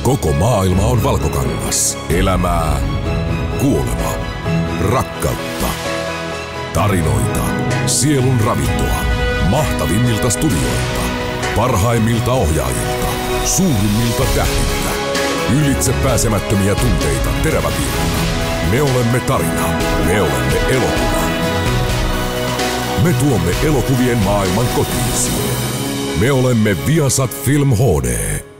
Koko maailma on valkokangas. Elämää, kuolema, rakkautta, tarinoita, sielun ravintoa. Mahtavimmilta studioilta, parhaimmilta ohjaajilta, suurimmilta tähdiltä. Ylitse pääsemättömiä tunteita teräväpiirrolla. Me olemme tarina. Me olemme elokuva. Me tuomme elokuvien maailman kotiisi. Me olemme Viasat Film HD.